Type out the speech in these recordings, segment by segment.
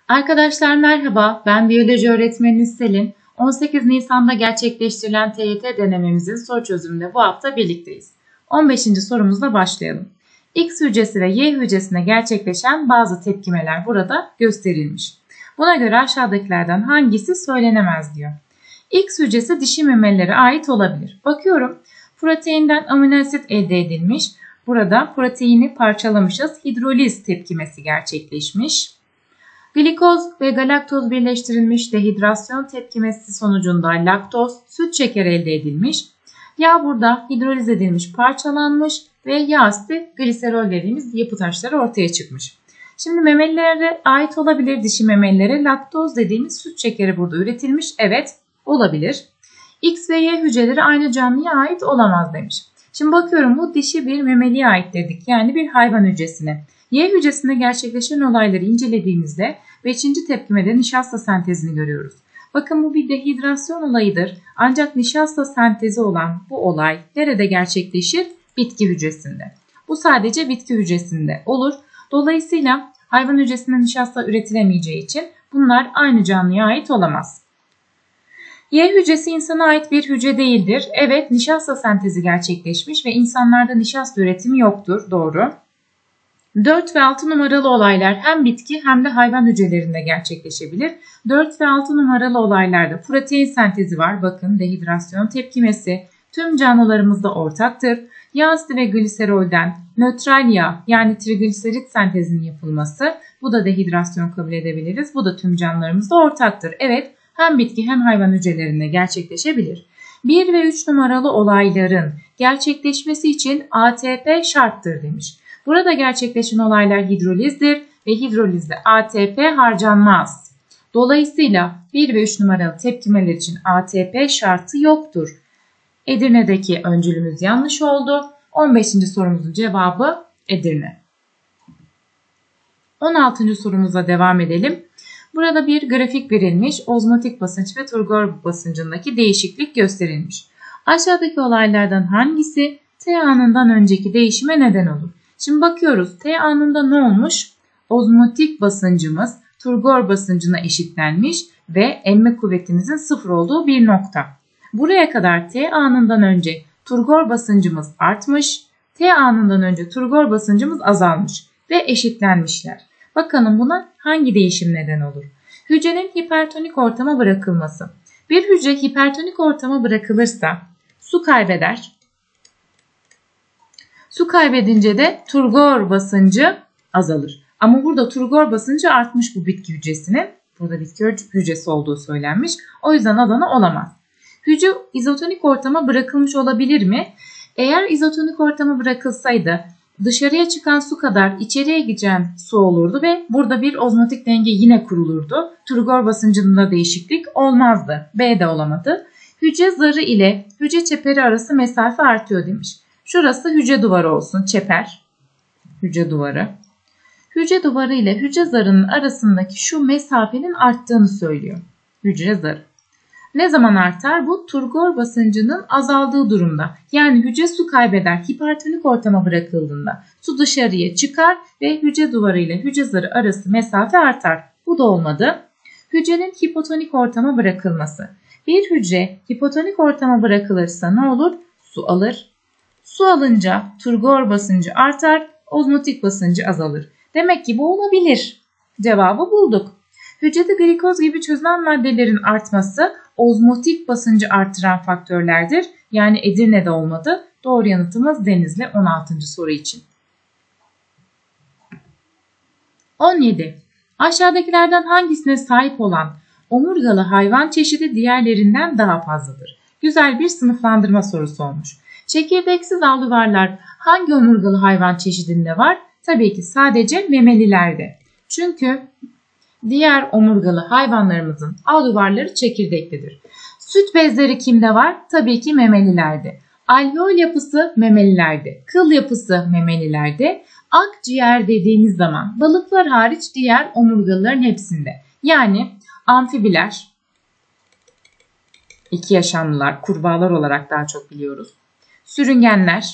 Arkadaşlar merhaba, ben biyoloji öğretmeniniz Selin. 18 Nisan'da gerçekleştirilen TYT denememizin soru çözümünde bu hafta birlikteyiz. 15. sorumuzla başlayalım. X hücresi ve Y hücresine gerçekleşen bazı tepkimeler burada gösterilmiş. Buna göre aşağıdakilerden hangisi söylenemez diyor. X hücresi dişi memelilere ait olabilir. Bakıyorum, proteinden amino asit elde edilmiş. Burada proteini parçalamışız. Hidroliz tepkimesi gerçekleşmiş. Glikoz ve galaktoz birleştirilmiş dehidrasyon tepkimesi sonucunda laktoz, süt şekeri elde edilmiş. Yağ burada hidroliz edilmiş, parçalanmış ve yağ asidi gliserol dediğimiz yapı taşları ortaya çıkmış. Şimdi memelilere ait olabilir, dişi memelilere laktoz dediğimiz süt şekeri burada üretilmiş. Evet, olabilir. X ve Y hücreleri aynı canlıya ait olamaz demiş. Şimdi bakıyorum, bu dişi bir memeliye ait dedik, yani bir hayvan hücresine. Y hücresinde gerçekleşen olayları incelediğimizde 5. tepkimede nişasta sentezini görüyoruz. Bakın, bu bir dehidrasyon olayıdır. Ancak nişasta sentezi olan bu olay nerede gerçekleşir? Bitki hücresinde. Bu sadece bitki hücresinde olur. Dolayısıyla hayvan hücresinde nişasta üretilemeyeceği için bunlar aynı canlıya ait olamaz. Y hücresi insana ait bir hücre değildir. Evet, nişasta sentezi gerçekleşmiş ve insanlarda nişasta üretimi yoktur. Doğru. 4 ve 6 numaralı olaylar hem bitki hem de hayvan hücrelerinde gerçekleşebilir. 4 ve 6 numaralı olaylarda protein sentezi var. Bakın, dehidrasyon tepkimesi tüm canlılarımızda ortaktır. Yağ asidi ve gliserolden nötral yağ, yani trigliserit sentezinin yapılması, bu da dehidrasyon kabul edebiliriz. Bu da tüm canlılarımızda ortaktır. Evet, hem bitki hem hayvan hücrelerinde gerçekleşebilir. 1 ve 3 numaralı olayların gerçekleşmesi için ATP şarttır demiş. Burada gerçekleşen olaylar hidrolizdir ve hidrolizde ATP harcanmaz. Dolayısıyla 1 ve 3 numaralı tepkimeler için ATP şartı yoktur. Edirne'deki öncülümüz yanlış oldu. 15. sorumuzun cevabı Edirne. 16. sorumuza devam edelim. Burada bir grafik verilmiş. Ozmotik basınç ve turgor basıncındaki değişiklik gösterilmiş. Aşağıdaki olaylardan hangisi T anından önceki değişime neden olur? Şimdi bakıyoruz, T anında ne olmuş? Ozmotik basıncımız turgor basıncına eşitlenmiş ve emme kuvvetimizin 0 olduğu bir nokta. Buraya kadar T anından önce turgor basıncımız artmış, T anından önce turgor basıncımız azalmış ve eşitlenmişler. Bakalım buna hangi değişim neden olur? Hücrenin hipertonik ortama bırakılması. Bir hücre hipertonik ortama bırakılırsa su kaybeder. Su kaybedince de turgor basıncı azalır. Ama burada turgor basıncı artmış bu bitki hücresinin. Burada bitki hücresi olduğu söylenmiş. O yüzden Adana olamaz. Hücre izotonik ortama bırakılmış olabilir mi? Eğer izotonik ortama bırakılsaydı dışarıya çıkan su kadar içeriye giden su olurdu ve burada bir ozmotik denge yine kurulurdu. Turgor basıncında değişiklik olmazdı. B de olamadı. Hücre zarı ile hücre çeperi arası mesafe artıyor demiş. Şurası hücre duvarı olsun, çeper, hücre duvarı. Hücre duvarı ile hücre zarının arasındaki şu mesafenin arttığını söylüyor. Hücre zarı. Ne zaman artar? Bu turgor basıncının azaldığı durumda. Yani hücre su kaybeder, hipertonik ortama bırakıldığında su dışarıya çıkar ve hücre duvarı ile hücre zarı arası mesafe artar. Bu da olmadı. Hücrenin hipotonik ortama bırakılması. Bir hücre hipotonik ortama bırakılırsa ne olur? Su alır. Su alınca turgor basıncı artar, ozmotik basıncı azalır. Demek ki bu olabilir. Cevabı bulduk. Hücrede glikoz gibi çözünen maddelerin artması ozmotik basıncı artıran faktörlerdir. Yani Edirne'de olmadı. Doğru yanıtımız Denizli 16. soru için. 17. Aşağıdakilerden hangisine sahip olan omurgalı hayvan çeşidi diğerlerinden daha fazladır? Güzel bir sınıflandırma sorusu olmuş. Çekirdeksiz alüvarlar hangi omurgalı hayvan çeşidinde var? Tabii ki sadece memelilerde. Çünkü diğer omurgalı hayvanlarımızın alüvarları çekirdeklidir. Süt bezleri kimde var? Tabii ki memelilerde. Alveol yapısı memelilerde. Kıl yapısı memelilerde. Akciğer dediğimiz zaman balıklar hariç diğer omurgalıların hepsinde. Yani amfibiler, 2 yaşamlılar, kurbağalar olarak daha çok biliyoruz. Sürüngenler,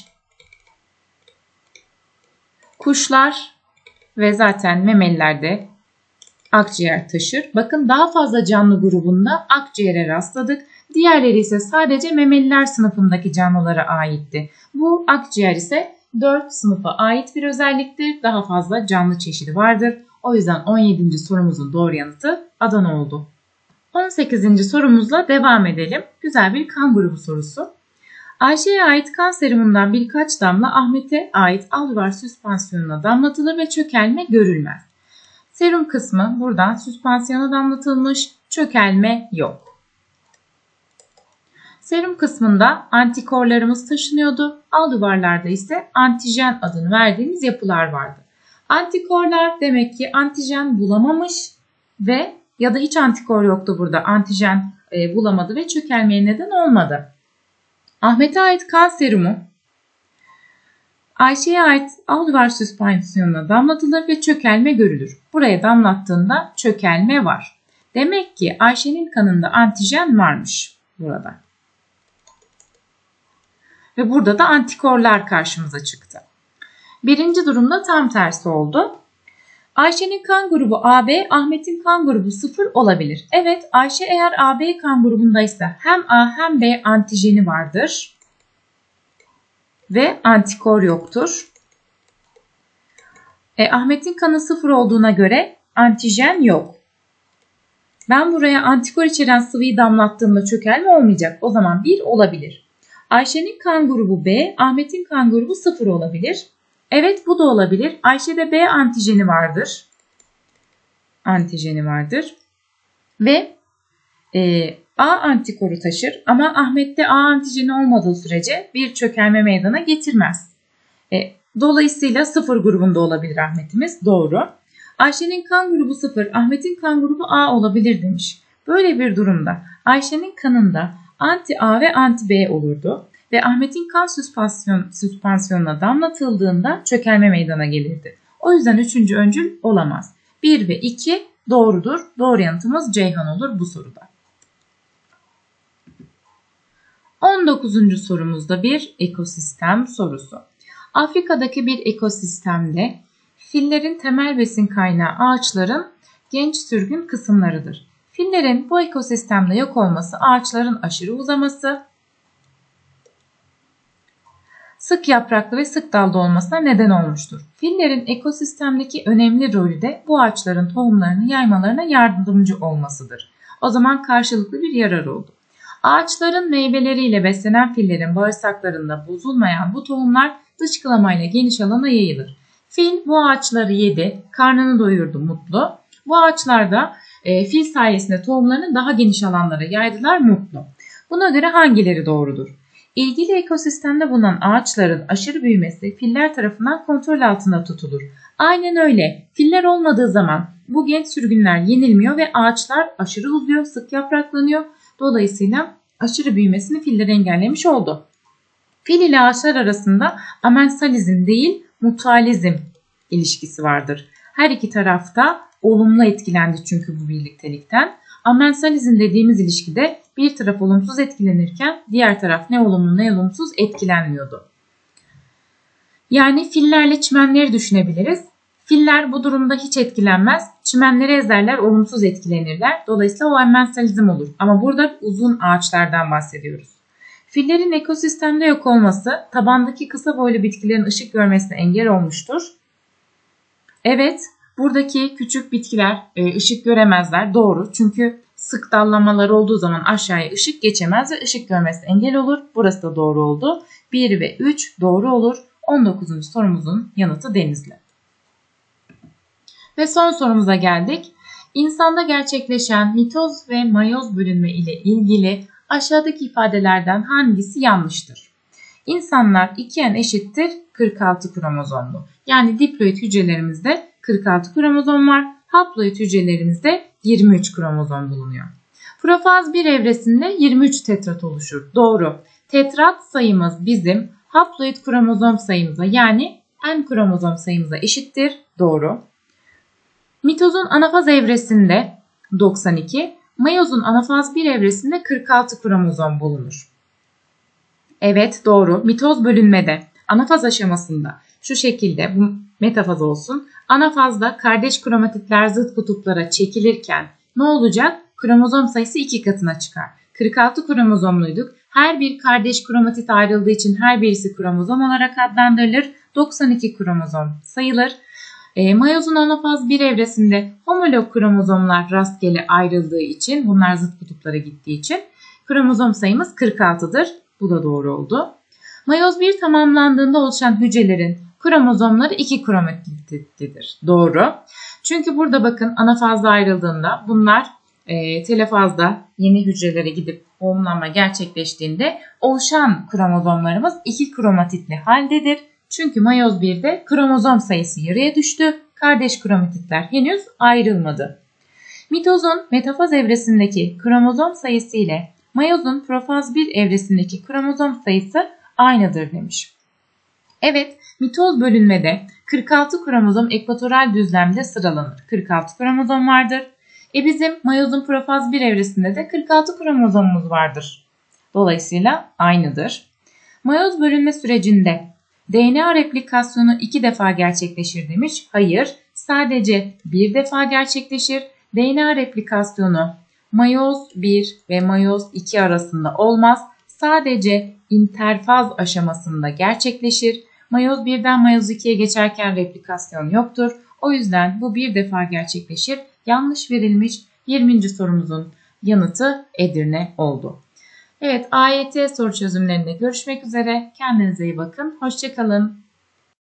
kuşlar ve zaten memelilerde akciğer taşır. Bakın daha fazla canlı grubunda akciğere rastladık. Diğerleri ise sadece memeliler sınıfındaki canlılara aitti. Bu akciğer ise 4 sınıfa ait bir özelliktir. Daha fazla canlı çeşidi vardır. O yüzden 17. sorumuzun doğru yanıtı Adana oldu. 18. sorumuzla devam edelim. Güzel bir kan grubu sorusu. Ayşe'ye ait kan serumundan birkaç damla Ahmet'e ait alüvar süspansiyonuna damlatılır ve çökelme görülmez. Serum kısmı buradan süspansiyona damlatılmış, çökelme yok. Serum kısmında antikorlarımız taşınıyordu. Alüvarlarda ise antijen adını verdiğimiz yapılar vardı. Antikorlar demek ki antijen bulamamış ve ya da hiç antikor yoktu burada. Antijen bulamadı ve çökelmeye neden olmadı. Ahmet'e ait kan serumu Ayşe'ye ait alüvar süspansiyonuna damlatılır ve çökelme görülür. Buraya damlattığında çökelme var. Demek ki Ayşe'nin kanında antijen varmış burada. Ve burada da antikorlar karşımıza çıktı. Birinci durumda tam tersi oldu. Ayşe'nin kan grubu AB, Ahmet'in kan grubu 0 olabilir. Evet, Ayşe eğer AB kan grubundaysa hem A hem B antijeni vardır ve antikor yoktur. Ahmet'in kanı 0 olduğuna göre antijen yok. Ben buraya antikor içeren sıvıyı damlattığımda çökelme olmayacak. O zaman 1 olabilir. Ayşe'nin kan grubu B, Ahmet'in kan grubu 0 olabilir. Evet, bu da olabilir. Ayşe'de B antijeni vardır. Ve A antikoru taşır ama Ahmet'te A antijeni olmadığı sürece bir çökelme meydana getirmez. Dolayısıyla 0 grubunda olabilir Ahmet'imiz. Doğru. Ayşe'nin kan grubu 0, Ahmet'in kan grubu A olabilir demiş. Böyle bir durumda Ayşe'nin kanında anti A ve anti B olurdu. Ve Ahmet'in kan süspansiyonuna damlatıldığında çökelme meydana gelirdi. O yüzden 3. öncül olamaz. 1 ve 2 doğrudur. Doğru yanıtımız Ceyhan olur bu soruda. 19. sorumuzda bir ekosistem sorusu. Afrika'daki bir ekosistemde fillerin temel besin kaynağı ağaçların genç sürgün kısımlarıdır. Fillerin bu ekosistemde yok olması ağaçların aşırı uzaması, sık yapraklı ve sık dallı olmasına neden olmuştur. Fillerin ekosistemdeki önemli rolü de bu ağaçların tohumlarını yaymalarına yardımcı olmasıdır. O zaman karşılıklı bir yarar oldu. Ağaçların meyveleriyle beslenen fillerin bağırsaklarında bozulmayan bu tohumlar dışkılamayla geniş alana yayılır. Fil bu ağaçları yedi, karnını doyurdu mutlu. Bu ağaçlar da fil sayesinde tohumlarını daha geniş alanlara yaydılar mutlu. Buna göre hangileri doğrudur? İlgili ekosistemde bulunan ağaçların aşırı büyümesi filler tarafından kontrol altında tutulur. Aynen öyle. Filler olmadığı zaman bu genç sürgünler yenilmiyor ve ağaçlar aşırı uzuyor, sık yapraklanıyor. Dolayısıyla aşırı büyümesini filler engellemiş oldu. Fil ile ağaçlar arasında amensalizm değil, mutualizm ilişkisi vardır. Her iki tarafta olumlu etkilendi çünkü bu birliktelikten. Amensalizm dediğimiz ilişkide bir taraf olumsuz etkilenirken diğer taraf ne olumlu ne olumsuz etkilenmiyordu. Yani fillerle çimenleri düşünebiliriz. Filler bu durumda hiç etkilenmez. Çimenleri ezerler, olumsuz etkilenirler. Dolayısıyla o amensalizm olur. Ama burada uzun ağaçlardan bahsediyoruz. Fillerin ekosistemde yok olması tabandaki kısa boylu bitkilerin ışık görmesine engel olmuştur. Evet, buradaki küçük bitkiler ışık göremezler. Doğru. Çünkü sık dallamalar olduğu zaman aşağıya ışık geçemez ve ışık görmesine engel olur. Burası da doğru oldu. 1 ve 3 doğru olur. 19. sorumuzun yanıtı Denizli. Ve son sorumuza geldik. İnsanda gerçekleşen mitoz ve mayoz bölünme ile ilgili aşağıdaki ifadelerden hangisi yanlıştır? İnsanlar 2n eşittir 46 kromozomlu. Yani diploid hücrelerimizde 46 kromozom var. Haploid hücrelerimizde 23 kromozom bulunuyor. Profaz bir evresinde 23 tetrat oluşur. Doğru. Tetrat sayımız bizim haploid kromozom sayımıza yani n kromozom sayımıza eşittir. Doğru. Mitozun anafaz evresinde 92, meyozun anafaz 1 evresinde 46 kromozom bulunur. Evet doğru. Mitoz bölünmede anafaz aşamasında şu şekilde bu metafaz olsun. Anafazda kardeş kromatitler zıt kutuplara çekilirken ne olacak? Kromozom sayısı 2 katına çıkar. 46 kromozomluyduk. Her bir kardeş kromatit ayrıldığı için her birisi kromozom olarak adlandırılır. 92 kromozom sayılır. Mayozun anafaz 1 evresinde homolog kromozomlar rastgele ayrıldığı için, bunlar zıt kutuplara gittiği için kromozom sayımız 46'dır. Bu da doğru oldu. Mayoz 1 tamamlandığında oluşan hücrelerin kromozomları 2 kromatitlidir. Doğru. Çünkü burada bakın anafazda ayrıldığında bunlar telofazda yeni hücrelere gidip doğumlanma gerçekleştiğinde oluşan kromozomlarımız 2 kromatitli haldedir. Çünkü mayoz 1'de kromozom sayısı yarıya düştü. Kardeş kromatitler henüz ayrılmadı. Mitozun metafaz evresindeki kromozom sayısı ile mayozun profaz 1 evresindeki kromozom sayısı aynıdır demiş. Evet, mitoz bölünmede 46 kromozom ekvatoral düzlemde sıralanır. 46 kromozom vardır. Bizim mayozun profaz 1 evresinde de 46 kromozomumuz vardır. Dolayısıyla aynıdır. Mayoz bölünme sürecinde DNA replikasyonu 2 defa gerçekleşir demiş. Hayır, sadece 1 defa gerçekleşir. DNA replikasyonu mayoz 1 ve mayoz 2 arasında olmaz. Sadece interfaz aşamasında gerçekleşir. Mayoz 1'den mayoz 2'ye geçerken replikasyon yoktur. O yüzden bu 1 defa gerçekleşir. Yanlış verilmiş. 20. sorumuzun yanıtı Edirne oldu. Evet, AYT soru çözümlerinde görüşmek üzere. Kendinize iyi bakın. Hoşça kalın.